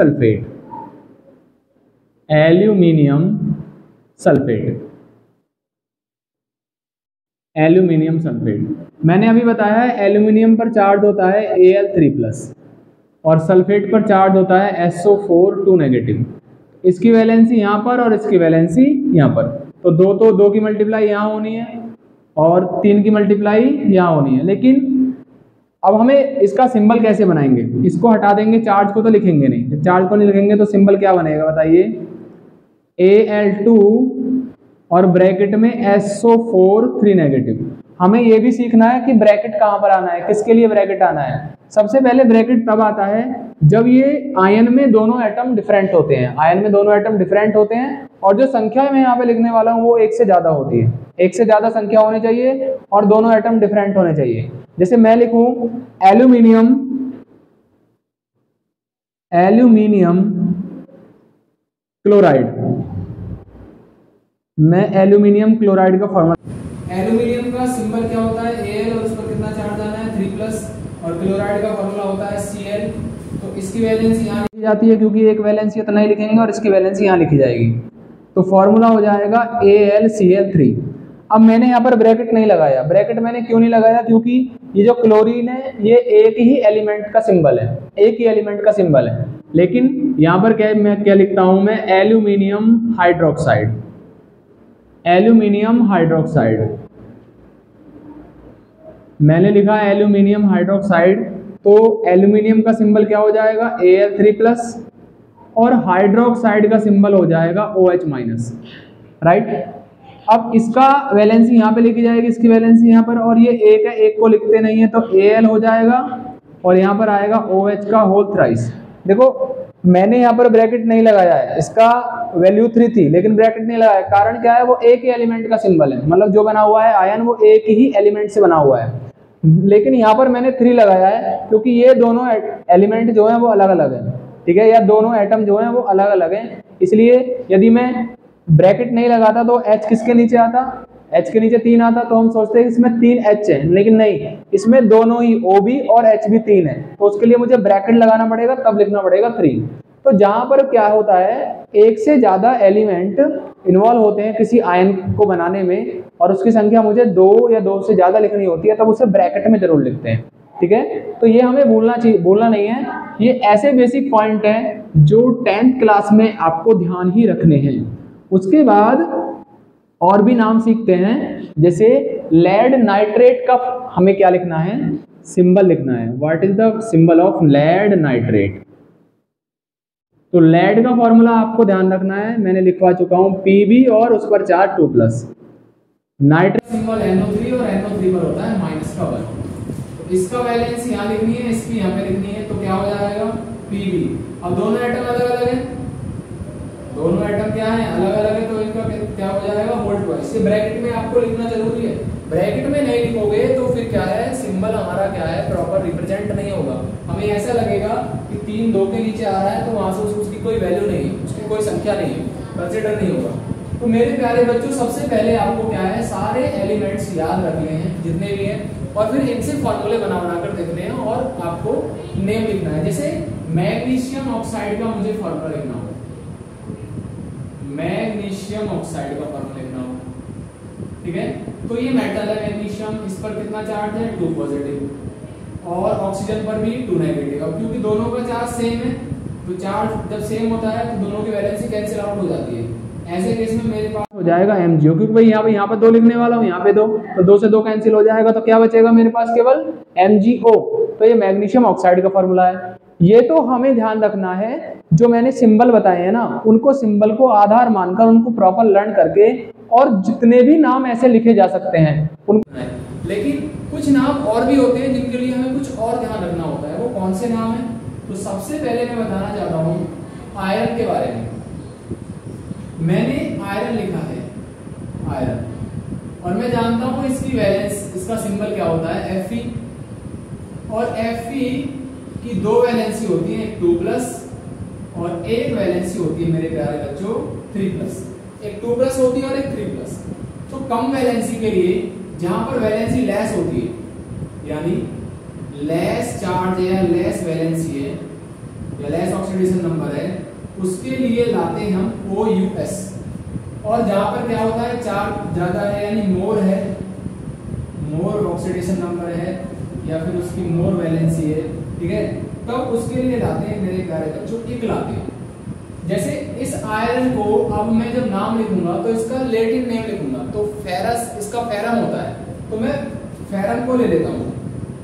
सल्फेट। मैंने अभी बताया है एल्यूमिनियम पर चार्ज होता है Al3+ और सल्फेट पर चार्ज होता है SO4-2-। इसकी वैलेंसी यहाँ पर और इसकी वैलेंसी यहाँ पर, तो दो की मल्टीप्लाई यहाँ होनी है और 3 की मल्टीप्लाई यहाँ होनी है। लेकिन अब हमें इसका सिंबल कैसे बनाएंगे, इसको हटा देंगे, चार्ज को तो लिखेंगे नहीं, चार्ज को नहीं लिखेंगे तो सिंबल क्या बनेगा बताइए, Al2 और ब्रैकेट में SO4 3 नेगेटिव। हमें ये भी सीखना है कि ब्रैकेट कहाँ पर आना है, किसके लिए ब्रैकेट आना है। सबसे पहले ब्रैकेट तब आता है जब ये आयन में दोनों एटम डिफरेंट होते हैं, आयन में दोनों एटम डिफरेंट होते हैं और जो संख्या मैं यहाँ पे लिखने वाला हूँ वो एक से ज्यादा होती है, एक से ज्यादा संख्या होनी चाहिए और दोनों एटम डिफरेंट होने चाहिए। जैसे मैं लिखूं एल्यूमिनियम क्लोराइड, मैं एल्यूमिनियम क्लोराइड का फॉर्मूला, एल्यूमिनियम का सिंबल क्या होता है Al और उस पर कितना चार्ज आना है 3+ और क्लोराइड का फॉर्मूला होता है Cl। तो इसकी वैलेंसी यहाँ लिखी जाती है क्योंकि एक वैलेंसी इतना ही लिखेंगे और इसकी वैलेंसी यहाँ लिखी जाएगी, तो फॉर्मूला हो जाएगा AlCl3। अब मैंने यहाँ पर ब्रैकेट नहीं लगाया, ब्रैकेट मैंने क्यों नहीं लगाया, क्योंकि ये जो क्लोरीन है ये एक ही एलिमेंट का सिंबल है, एक ही एलिमेंट का सिंबल है। लेकिन यहाँ पर मैं क्या लिखता हूँ, मैं एल्यूमिनियम हाइड्रोक्साइड, एल्यूमिनियम हाइड्रोक्साइड मैंने लिखा एल्यूमिनियम हाइड्रोक्साइड, तो एल्यूमिनियम का सिंबल क्या हो जाएगा Al3+ और हाइड्रोक्साइड का सिंबल हो जाएगा OH-, राइट। अब इसका वैलेंसी यहाँ पे लिखी जाएगी, इसकी वैलेंसी यहाँ पर, और ये एक है, एक को लिखते नहीं है तो Al हो जाएगा और यहाँ पर आएगा OH का होल थ्राइस। देखो मैंने यहाँ पर ब्रैकेट नहीं लगाया है, इसका वैल्यू 3 थी लेकिन ब्रैकेट नहीं लगाया, कारण क्या है, वो एक ही एलिमेंट का सिंबल है, मतलब जो बना हुआ है आयन वो एक ही एलिमेंट से बना हुआ है। लेकिन यहाँ पर मैंने 3 लगाया है क्योंकि ये दोनों एलिमेंट जो है वो अलग अलग है, ठीक है, या दोनों एटम जो है वो अलग अलग है। इसलिए यदि मैं ब्रैकेट नहीं लगाता तो H किसके नीचे आता, H के नीचे 3 आता, तो हम सोचते हैं इसमें 3 H है, लेकिन नहीं, इसमें दोनों ही O भी और H भी 3 है, तो उसके लिए मुझे ब्रैकेट लगाना पड़ेगा, तब लिखना पड़ेगा 3। तो जहां पर क्या होता है, एक से ज्यादा एलिमेंट इन्वॉल्व होते हैं किसी आयन को बनाने में और उसकी संख्या मुझे 2 या 2 से ज्यादा लिखनी होती है, तब उसे ब्रैकेट में जरूर लिखते हैं, ठीक है। तो ये हमें भूलना नहीं है, ये ऐसे बेसिक पॉइंट हैं जो 10th क्लास में आपको ध्यान ही रखने हैं। उसके बाद और भी नाम सीखते हैं, जैसे लेड नाइट्रेट का हमें क्या लिखना है, सिंबल लिखना है, what is the symbol of lead nitrate. तो लेड का फॉर्मूला आपको ध्यान रखना है, मैंने लिखवा चुका हूं Pb और उस पर चार्ज 2+। नाइट्रेट सिंबल NO3 और NO3 पर होता है -1, तो इसका वैलेंस यहाँ लिखनी है, इसकी यहाँ पे लिखनी है, तो क्या हो जाएगा Pb। अब दोनों एटम अलग अलग है, दोनों एटम क्या है अलग अलग है, तो इनका क्या हो जाएगा मोल ट्वाइस। ये ब्रैकेट में आपको लिखना जरूरी है, ब्रैकेट में नहीं लिखोगे तो फिर क्या है, सिंबल हमारा क्या है प्रॉपर रिप्रेजेंट नहीं होगा, हमें ऐसा लगेगा कि 3 2 के नीचे आ रहा है तो वहां से उसकी कोई वैल्यू नहीं है, उसकी कोई संख्या नहीं है, कंसिडर नहीं होगा। तो मेरे प्यारे बच्चों, सबसे पहले आपको क्या है, सारे एलिमेंट्स याद रखने हैं जितने भी हैं, और फिर इनसे फॉर्मूले बना कर देखने हैं और आपको नेम लिखना है। जैसे मैग्नीशियम ऑक्साइड का मुझे फॉर्मूला लिखना होगा, मैग्नीशियम ऑक्साइड का फॉर्मूला लिखना होगा, ठीक है। तो ये मेटल है मैग्नीशियम, इस पर कितना चार्ज है 2+ और ऑक्सीजन पर भी 2 नेगेटिव। अब क्योंकि दोनों का चार्ज सेम है, तो चार्ज जब सेम होता है तो दोनों की वैलेंसी कैंसिल आउट हो जाती है। ऐसे केस में मेरे पास हो जाएगा MgO, क्योंकि भाई यहाँ पे 2 लिखने वाला हूँ, यहाँ पे 2, तो 2 से 2 कैंसिल हो जाएगा, तो क्या बचेगा मेरे पास केवल MgO। तो ये मैग्नीशियम ऑक्साइड का फॉर्मूला है। ये तो हमें ध्यान रखना है, जो मैंने सिंबल बताए हैं ना, उनको सिंबल को आधार मानकर उनको प्रॉपर लर्न करके, और जितने भी नाम ऐसे लिखे जा सकते हैं उनको, लेकिन कुछ नाम और भी होते हैं जिनके लिए हमें कुछ और ध्यान रखना होता है। वो कौन से नाम है, तो सबसे पहले मैं बताना चाहता हूँ आयरन के बारे में। मैंने आयरन लिखा है, आयरन, और मैं जानता हूँ इसकी वैलेंस, इसका सिंबल क्या होता है Fe, और Fe की 2 वैलेंसी होती है, एक 2+ और एक वैलेंसी होती है मेरे प्यारे बच्चों 3+। एक 2+ होती है और एक 3+। तो कम वैलेंसी के लिए, जहां पर वैलेंसी लेस होती है, यानी लेस चार्ज है, लेस वैलेंसी है या लेस ऑक्सीडेशन नंबर है, उसके लिए लाते हैं हम OUS। और जहां पर क्या होता है चार्ज ज्यादा है, यानी मोर है, मोर ऑक्सीडेशन नंबर है या फिर उसकी मोर वैलेंसी है, ठीक है, तब उसके लिए लाते हैं मेरे प्यारे बच्चों एक लाते हैं। जैसे इस आयरन को अब मैं जब नाम लिखूंगा तो इसका लैटिन नेम लिखूंगा, तो फेरस इसका फेरम होता है, तो मैं फेरम को ले लेता हूं,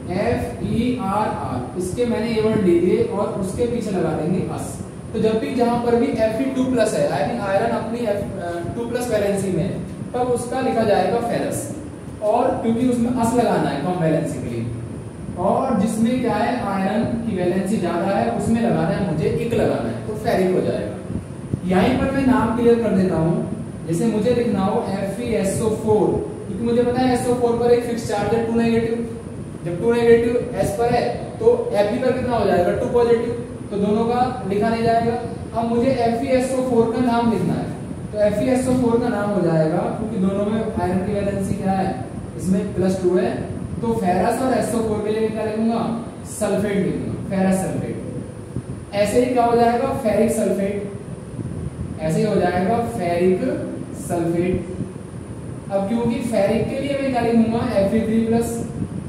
FeRr, इसके मैंने ये वर्ड ले लिए और उसके पीछे लगा देंगे अस। तो जब भी जहां पर भी Fe2+ है, यानी आयरन अपनी 2+ वैलेंसी में है, तब उसका लिखा जाएगा फेरस। और क्योंकि उसमें अस लगाना है कम वैलेंसी के लिए, और जिसमें क्या है आयरन की वैलेंसी ज्यादा है उसमें लगाना है मुझे इक लगाना है, तो फेरिक हो जाएगा। यहीं पर मैं नाम क्लियर कर देता हूं। जैसे मुझे लिखना हो FeSO4, क्योंकि मुझे पता है SO4 पर एक फिक्स चार्ज है 2 नेगेटिव। जब 2 नेगेटिव S पर है तो Fe पर कितना हो जाएगा 2 पॉजिटिव, तो दोनों का लिखा नहीं जाएगा। अब मुझे FeSO4 का नाम लिखना है, तो FeSO4 का नाम हो जाएगा, क्योंकि दोनों में आयरन की वैलेंसी क्या है, इसमें +2 है, तो फेरस और SO4 के लिए क्या लिखूंगा, सल्फेट लिखूंगा, फेरस सल्फेट। ऐसे ही क्या हो जाएगा, फेरिक सल्फेट, ऐसे ही हो जाएगा फेरिक सल्फेट। अब क्योंकि फेरिक के लिए मैं क्या लिखूंगा Fe3+,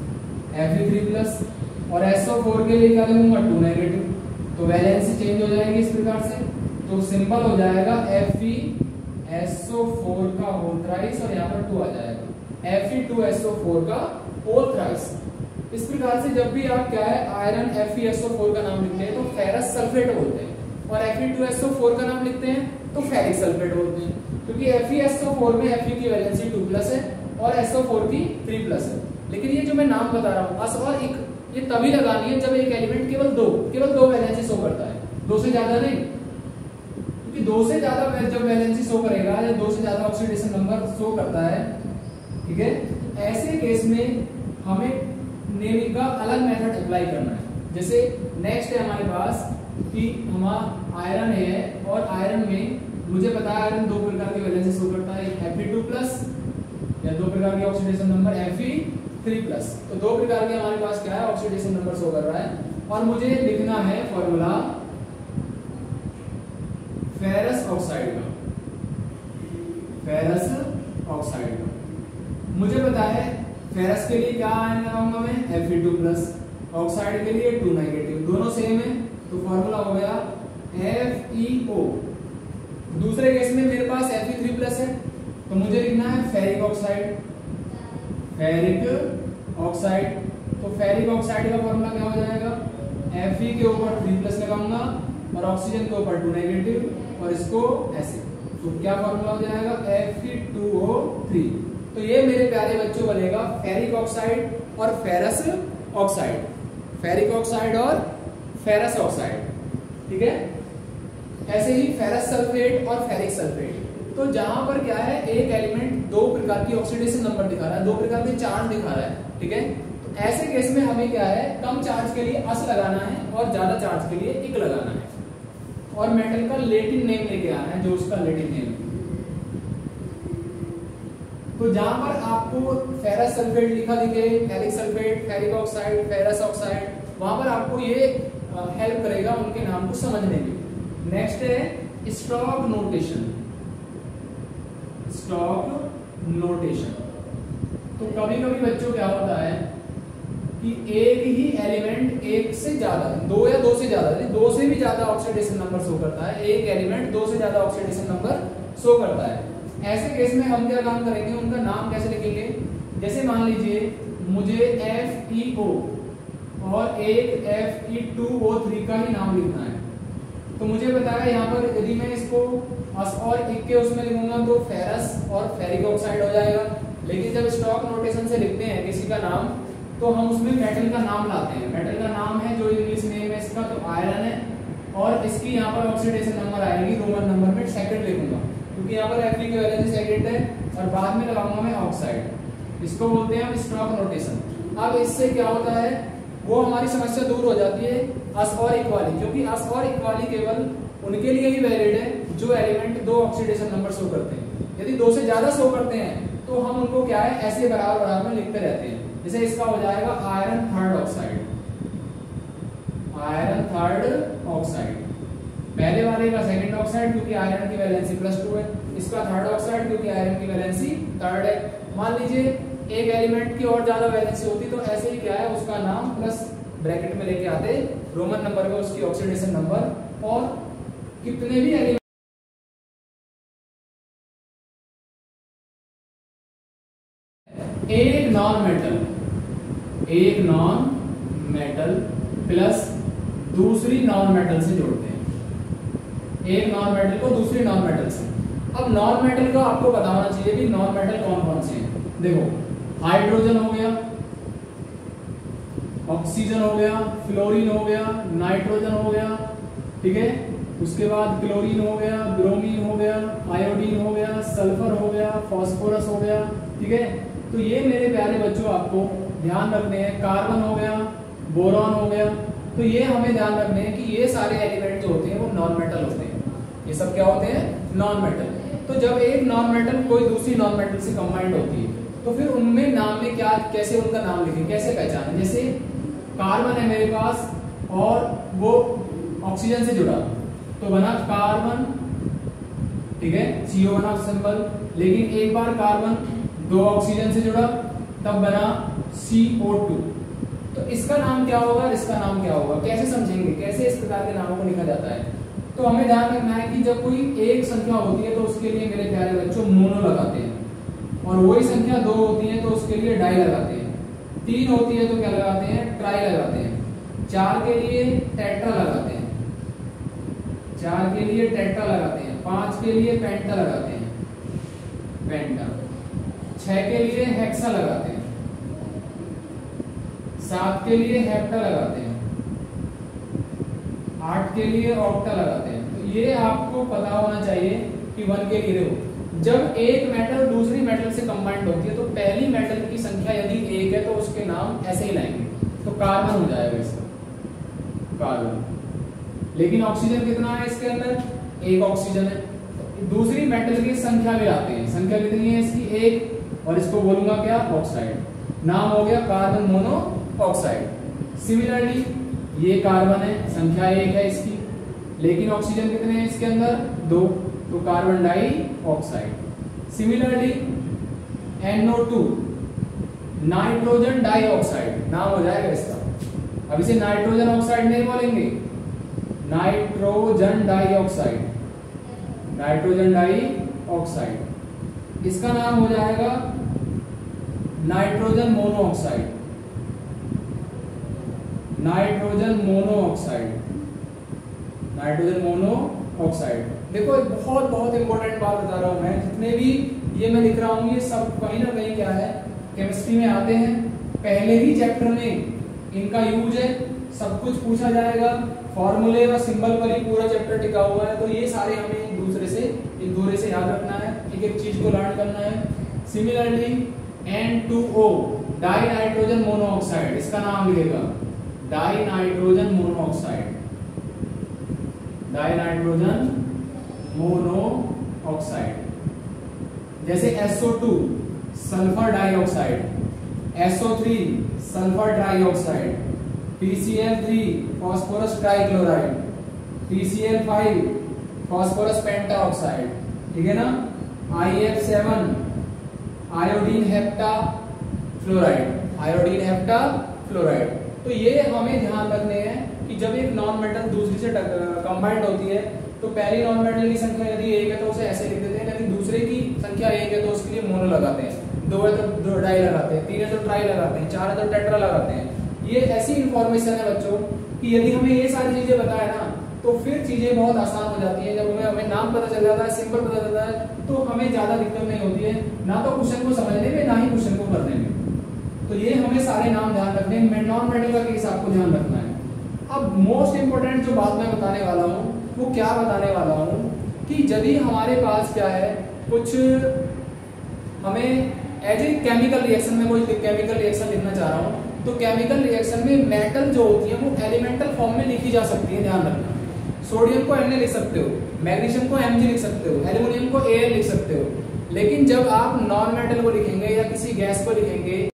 और SO4 के लिए क्या लिखूंगा 2 नेगेटिव, तो वैलेंसी चेंज हो जाएगी इस प्रकार से। तो सिंबल हो जाएगा FeSO4 का होल थ्राइस, और यहाँ पर 2 आ जाएगा Fe2SO4 का होल थ्राइस। इस प्रकार से जब भी आप क्या है आयरन FeSO4 का नाम लिखते हैं तो फेरस सल्फेट बोलते हैं, और Fe2SO4 का नाम लिखते हैं तो फेरिक सल्फेट बोलते हैं, क्योंकि FeSO4 में Fe की वैलेंसी 2+ है और SO4 की 3+ है। लेकिन ये जो मैं नाम बता रहा हूँ अस और इक, ये तभी लगानी है जब एक एलिमेंट केवल दो वैलेंसी शो करता है, 2 से ज्यादा नहीं। क्योंकि 2 से ज्यादा जब वैलेंसी शो करेगा या 2 से ज्यादा ऑक्सीडेशन नंबर शो करता है, ठीक है, ऐसे केस में हमें नेमिंग का अलग मेथड अप्लाई करना है। जैसे नेक्स्ट है हमारे पास कि हमारा आयरन है, और आयरन में मुझे पता है आयरन 2 प्रकार की वैलेंसी शो करता है, Fe2+ या 2 प्रकार के ऑक्सीडेशन नंबर Fe3+। तो 2 प्रकार के हमारे पास क्या है ऑक्सीडेशन नंबर शो कर रहा है, और मुझे लिखना है फॉर्मूला फेरस ऑक्साइड का, फेरस ऑक्साइड का। मुझे पता है फेरस के लिए क्या आयन लगाऊंगा मैं Fe2+, ऑक्साइड के लिए 2 नेगेटिव, दोनों सेम है, तो फॉर्मूला हो गया FeO। दूसरे केस में मेरे पास Fe3+ है, तो मुझे लिखना है फेरिक ऑक्साइड, फेरिक ऑक्साइड। तो फेरिक ऑक्साइड का फॉर्मूला क्या हो जाएगा, Fe के ऊपर 3+ लगाऊंगा और ऑक्सीजन के ऊपर 2 नेगेटिव, और इसको ऐसे, तो क्या फॉर्मूला हो जाएगा Fe2O3। तो ये मेरे प्यारे बच्चों बनेगा फेरिक ऑक्साइड और फेरस ऑक्साइड, फेरिक ऑक्साइड और फेरस ऑक्साइड, ठीक है। ऐसे ही फेरस सल्फेट और फेरिक सल्फेट। तो जहां पर क्या है एक एलिमेंट 2 प्रकार की ऑक्सीडेशन नंबर दिखा रहा है, 2 प्रकार के चार्ज दिखा रहा है, ठीक है, तो ऐसे केस में हमें क्या है कम चार्ज के लिए अस लगाना है और ज्यादा चार्ज के लिए इक लगाना है, और मेटल का लैटिन नेम लेके आना है, जो उसका लैटिन नेम। तो जहां पर आपको फेरस सल्फेट लिखा दिखे, ferric sulphate, ferric oxide, ferrous oxide, वहां पर आपको ये हेल्प करेगा उनके नाम को समझने में। नेक्स्ट है स्टॉक नोटेशन, स्टॉक नोटेशन। तो कभी कभी बच्चों क्या होता है कि एक ही एलिमेंट एक से ज्यादा, 2 या 2 से ज्यादा, 2 से भी ज्यादा ऑक्सीडेशन नंबर शो करता है, एक एलिमेंट 2 से ज्यादा ऑक्सीडेशन नंबर शो करता है। ऐसे केस में हम क्या काम करेंगे, उनका नाम कैसे लिखेंगे। जैसे मान लीजिए मुझे FeO और एक Fe2O3 का ही नाम लिखना है, तो मुझे पता है यहाँ पर यदि मैं इसको अस और इक के उसमें लिखूंगा तो फेरस और फेरिक ऑक्साइड हो जाएगा। लेकिन जब स्टॉक नोटेशन से लिखते हैं किसी का नाम, तो हम उसमें मेटल का नाम लाते हैं। मेटल का नाम है जो इंग्लिश नेम है इसका, तो आयरन है, और इसकी यहाँ पर ऑक्सीडेशन नंबर आएगी रोमन नंबर में सेकंड लिखूंगा, क्योंकि यहाँ पर Fe की वैलेंसी सेकंड है, और बाद में लगाऊंगा मैं ऑक्साइड। इसको बोलते हैं हम स्टॉक नोटेशन। अब इससे क्या होता है, वो हमारी समस्या दूर हो जाती है अस और इक वाली, क्योंकि अस और इक वाली केवल उनके लिए ही वैलिड है जो एलिमेंट 2 ऑक्सीडेशन नंबर शो करते हैं। यदि 2 से ज्यादा शो करते हैं तो हम उनको क्या है ऐसे बराबर बराबर में लिखते रहते हैं। जैसे इसका हो जाएगा iron third oxide, iron third oxide. पहले वाले का सेकंड ऑक्साइड क्योंकि आयरन की वैलेंसी +2 है, इसका थर्ड ऑक्साइड क्योंकि आयरन की वैलेंसी 3 है। मान लीजिए एक एलिमेंट की और ज्यादा वैलेंसी होती तो ऐसे ही क्या है उसका नाम प्लस ब्रैकेट में लेके आते रोमन नंबर में उसकी ऑक्सीडेशन नंबर, और कितने भी एलिमेंट एक नॉन मेटल एक नॉन मेटल प्लस दूसरी नॉन मेटल से जोड़ते हैं, एक नॉन मेटल को दूसरी नॉन मेटल से। अब नॉन मेटल का आपको पता होना चाहिए कि नॉन मेटल कौन कौन से हैं। देखो हाइड्रोजन हो गया, ऑक्सीजन हो गया, फ्लोरीन हो गया, नाइट्रोजन हो गया, ठीक है, उसके बाद क्लोरीन हो गया, ब्रोमीन हो गया, आयोडीन हो गया, सल्फर हो गया, फास्फोरस हो गया, ठीक है। तो ये मेरे प्यारे बच्चों आपको ध्यान रखने हैं। कार्बन हो गया, बोरॉन हो गया, तो ये हमें ध्यान रखने हैं कि ये सारे एलिमेंट जो होते हैं वो नॉन मेटल होते हैं। ये सब क्या होते हैं? Non metal. तो जब एक नॉन मेटल कोई दूसरी नॉन मेटल से कंबाइंड होती है तो फिर उनमें नाम में क्या, कैसे उनका नाम लिखें, कैसे पहचानें। जैसे कार्बन है मेरे पास और वो ऑक्सीजन से जुड़ा तो बना कार्बन, ठीक है, CO बना सिंबल। लेकिन एक बार कार्बन दो ऑक्सीजन से जुड़ा तब बना CO2। तो इसका नाम क्या होगा, इसका नाम क्या होगा, कैसे समझेंगे, कैसे इस प्रकार के नामों को लिखा जाता है। तो हमें ध्यान रखना है कि जब कोई एक संख्या होती है तो उसके लिए मेरे प्यारे बच्चों मोनो लगाते हैं, और वही संख्या दो होती है तो उसके लिए डाई लगाते हैं, तीन होती है तो क्या लगाते हैं? ट्राई लगाते हैं, चार के लिए टेट्रा लगाते हैं, चार के लिए टेट्रा लगाते हैं, पांच के लिए पेंटा लगाते हैं, पेंटा, छह के लिए हेक्सा लगाते हैं, सात के लिए हेप्टा लगाते हैं, आठ के लिए ऑक्टा लगाते हैं। तो ये आपको पता होना चाहिए कि वन के लिए देखो, जब एक मेटल दूसरी मेटल से कंबाइंड होती है तो पहली मेटल की संख्या यदि एक है तो उसके नाम ऐसे ही लाएंगे, तो कार्बन हो जाएगा इसका, कार्बन। लेकिन ऑक्सीजन कितना है इसके अंदर? एक ऑक्सीजन है, तो दूसरी मेटल की संख्या मिलाते हैं, संख्या कितनी है इसकी? एक, और इसको बोलूंगा क्या? ऑक्साइड। नाम हो गया कार्बन मोनो ऑक्साइड। सिमिलरली ये कार्बन है, संख्या एक है इसकी, लेकिन ऑक्सीजन कितने हैं इसके अंदर? दो, तो carbon di oxide. Similarly NO2 nitrogen dioxide नाम हो जाएगा इसका। अब इसे नाइट्रोजन ऑक्साइड नहीं बोलेंगे, नाइट्रोजन डाइऑक्साइड, नाइट्रोजन डाइऑक्साइड। इसका नाम हो जाएगा nitrogen monoxide, nitrogen monoxide, nitrogen monoxide. देखो एक बहुत बहुत इंपॉर्टेंट बात बता रहा हूं मैं, जितने भी ये मैं लिख रहा हूं ये सब कहीं ना कहीं क्या है, केमिस्ट्री में आते हैं। पहले ही चैप्टर में इनका यूज है, सब कुछ पूछा जाएगा, फॉर्मूले और सिंबल पर ही पूरा चैप्टर टिका हुआ है। तो ये सारे हमें एक दूसरे से याद रखना है, एक एक चीज को लर्न करना है। Similarly N2O die nitrogen monoxide, इसका नाम लिखेगा di nitrogen monoxide, di nitrogen monoxide. जैसे SO2 sulphur dioxide, SO3 sulphur trioxide, PCl3 phosphorus trichloride, PCl5 phosphorus pentoxide, ठीक है ना, IF7 iodine hepta fluoride, iodine hepta fluoride. तो ये हमें ध्यान रखने हैं कि जब एक नॉन मेटल दूसरी से कंबाइंड होती है तो पहली नॉन मेटल की संख्या यदि एक है तो उसे ऐसे लिख देते हैं, लेकिन दूसरे की संख्या एक है तो उसके लिए मोनो लगाते हैं, दो है तो डाई लगाते हैं, तीन है तो ट्राई लगाते हैं, चार है तो टेट्रा लगाते हैं। ये ऐसी इंफॉर्मेशन है बच्चों कि यदि हमें ये सारी चीजें बताए ना तो फिर चीजें बहुत आसान हो जाती है। जब हमें नाम पता चल जाता है, सिंबल पता चलता है, तो हमें ज्यादा दिक्कत नहीं होती है, ना तो क्वेश्चन को समझने में ना ही क्वेश्चन को करने में। तो ये हमें सारे नाम ध्यान रखने हैं। नॉन मेटल का केस आपको ध्यान रखना है। अब मोस्ट इंपोर्टेंट जो बात मैं बताने वाला हूँ वो क्या बताने वाला हूँ कि यदि हमारे पास क्या है, कुछ हमें एज ए केमिकल रिएक्शन में कोई केमिकल रिएक्शन लिखना चाह रहा हूँ, तो केमिकल रिएक्शन में मेटल जो होती है वो एलिमेंटल फॉर्म में लिखी जा सकती है, ध्यान रखना। सोडियम को Na लिख सकते हो, मैग्नीशियम को Mg लिख सकते हो, एल्यूमिनियम को Al लिख सकते हो। लेकिन जब आप नॉन मेटल को लिखेंगे या किसी गैस को लिखेंगे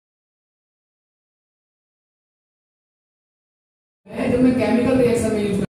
जो मैं केमिकल रिएक्शन में यूज